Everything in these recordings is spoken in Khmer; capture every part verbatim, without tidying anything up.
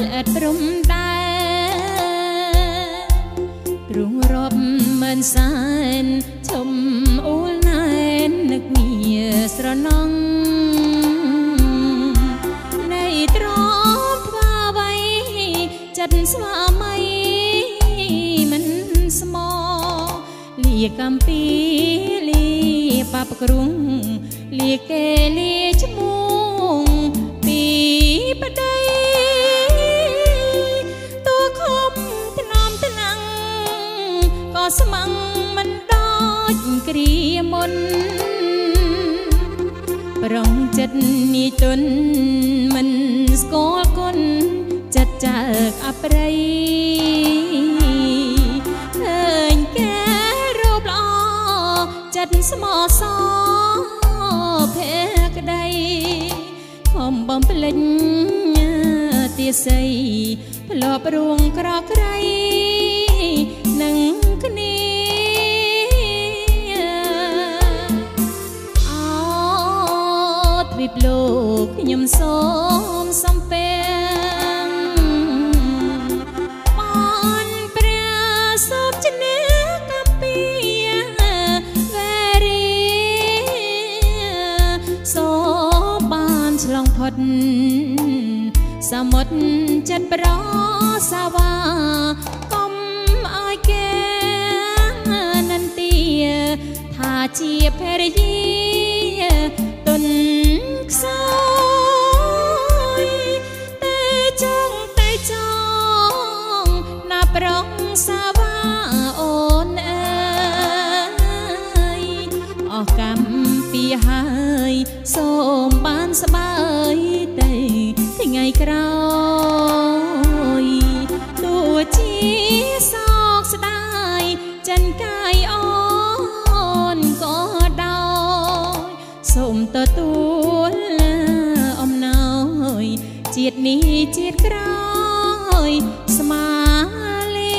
ល្អិតព្រំដែព្រោះរាប់មិនសានឈុំអួលណែននឹកងារស្រណងនៃទ្រពថ្វាអ្វីចិត្តស្វាមីមិនស្មោលាកំពីលាបាប់ក្រុងលាគេលាឈ្មោះពីបដីតួខំថ្នមថ្នាំងក៏ស្មឹងមិនដូចគ្រាមុនប្រងចិត្តនីទុនមិនស្គាល់គុណចិត្តចើកអប្រិយឃើញគេរូបល្អចិត្តស្មោះសភេក្ដីខំបំភ្លេចទាស័យផ្លប់រួងក្រក្រៃនឹងគ្នាអោទ្វីបលោកខ្ញុំសូមសំពេងបានព្រះសូមជំនះកំពីវេរីសូមបានឆ្លងផុតសមុទ្រចិត្តប្រសាវាកុំឲ្យគេនន្ទាថាជាភរិយាទុនខ្សោយតែចង់តែចង់ណាប្រងសាវាអូនអើយអស់កម្មពីហើយសូមបានស្បើយទៅថ្ងៃក្រោយទោះជាសោកស្ដាយចិនកាយអូនក៏ដោយសូមទទួលអំណោយជាតិនេះជាតិក្រោយស្មាលេ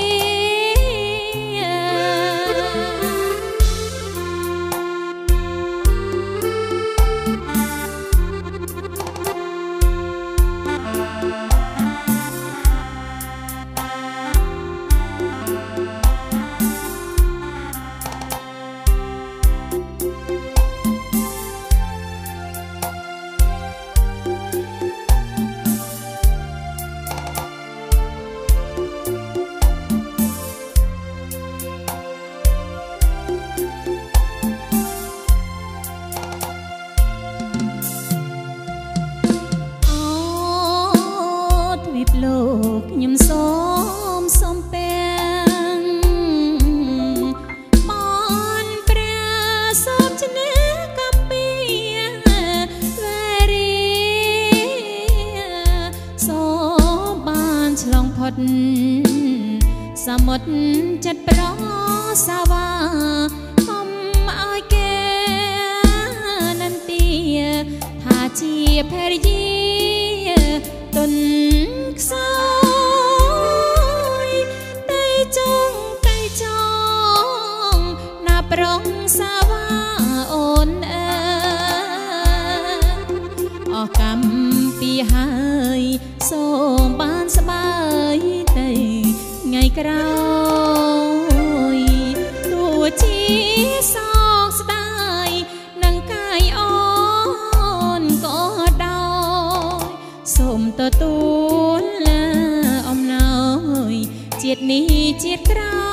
លោកខ្ញុំសូមសំពេងបានព្រះសូមជំនះកំពីវេរីសូមបានឆ្លងផុតសមុទ្រចិត្តប្រសាវាកុំឲ្យគេនន្ទាថាជាភរិយាទុនខ្សោយតែចង់តែចង់ណាប្រងសាវាអូនអើអស់កម្មពីហើយសូមបានស្បើយទៅថ្ងៃក្រោយទោះជាសោកស្ដាយនឹងកាយអូនក៏ដោយសូមទទួលអំណោយជាតិនេះជាតិក្រោយ